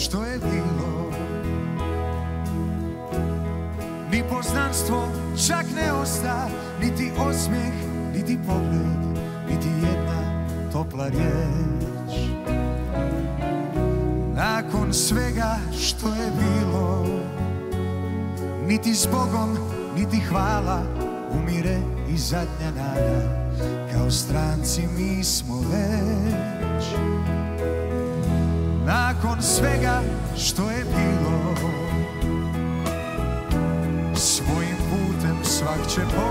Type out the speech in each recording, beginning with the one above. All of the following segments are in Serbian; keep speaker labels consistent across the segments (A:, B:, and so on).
A: što je bilo. Ni poznanstvo čak ne osta, niti osmijeh, niti pogled, niti jedna topla riječ. Nakon svega što je bilo, niti s Bogom, niti hvala, umire i zadnja nada. Kao stranci mi smo već. Nakon svega što je bilo, svojim putem svak će poć.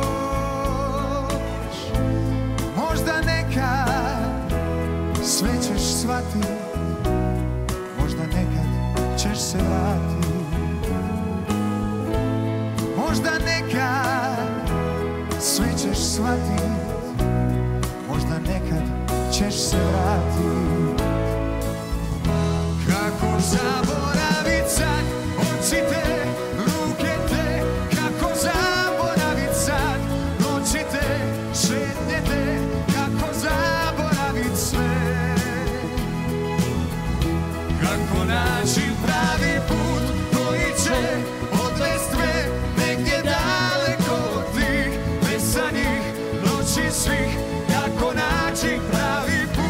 A: Možda nekad sve ćeš shvatit, možda nekad ćeš se vratit. Možda nekad sve ćeš shvatit, možda nekad ćeš se vratit. Kako zaboravit sad oči te, ruke te, kako zaboravit sad noći te, šetnje te, kako zaboravit sve. Kako naći pravi put koji će odvest me negdje daleko od tih besanih noći svih. Kako naći pravi put.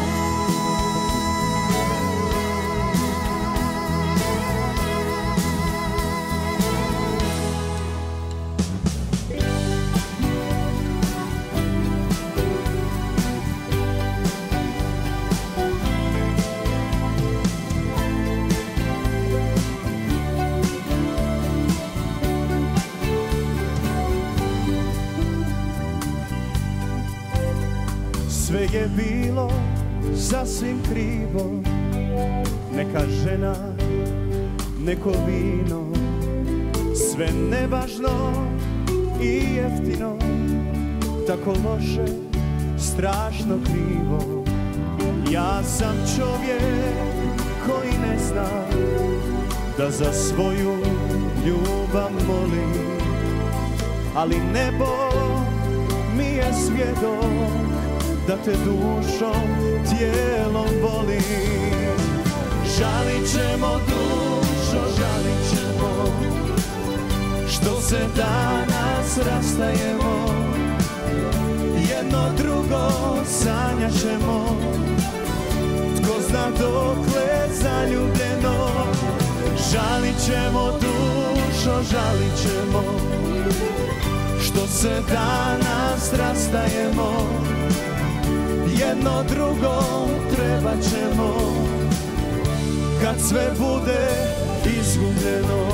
B: Sve je bilo sasvim krivo, neka žena, neko vino, sve nevažno i jeftino, tako loše, strašno krivo. Ja sam čovjek koji ne zna da za svoju ljubav moli, ali nebo mi je svjedok da te dušom, tijelom volim. Žalit ćemo dušo, žalit ćemo što se danas rastajemo. Jedno drugo sanjat ćemo, tko zna dokle zaljubljeno. Žalit ćemo dušo, žalit ćemo što se danas rastajemo. Jedno drugo trebat ćemo kad sve bude izgubljeno.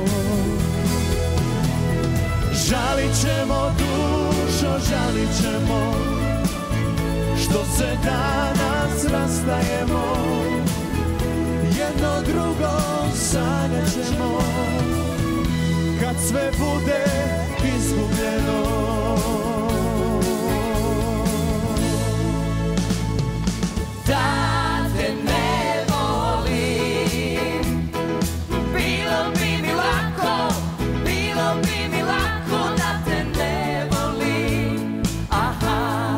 B: Žalit ćemo dušo, žalit ćemo što se danas rastajemo. Jedno drugo sanjat ćemo kad sve bude izgubljeno.
C: Da te ne volim, bilo bi mi lako, bilo bi mi lako da te ne volim. Aha,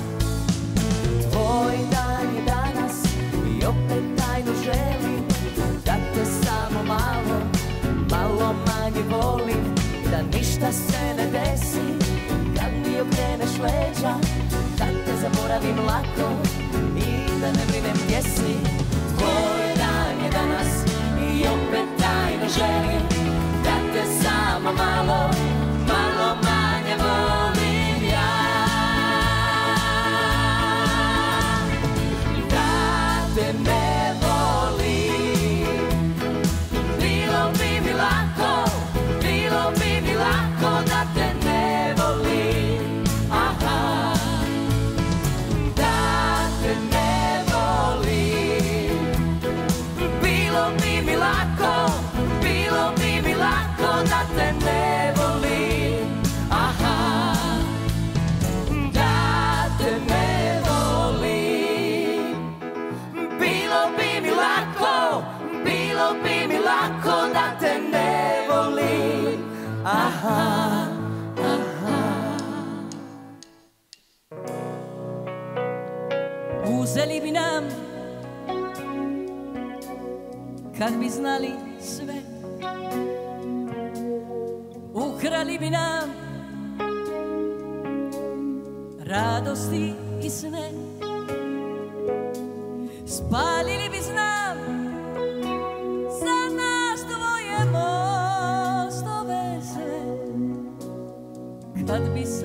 C: tvoj dan je danas i opet tajno želim da te samo malo, malo manje volim. Da ništa se ne desi kad mi okreneš leđa, da te zaboravim lako i da ne brinem gdje si. Tvoj dan je danas i opet tajno želim da te samo malo, malo manje volim ja. Da te ne volim, bilo bi mi lako, bilo bi mi lako da te ne volim. Aha, da te ne volim, bilo bi mi lako, bilo bi mi lako da te ne volim. Aha, da te ne volim, bilo bi mi lako, bilo bi mi lako da te ne volim. Aha, aha.
D: Uzeli bi nam
C: kad bi znali sve. Ukrali bi nam radosti i sne, spalili bi znam za nas dvoje mostove sve. Kad bi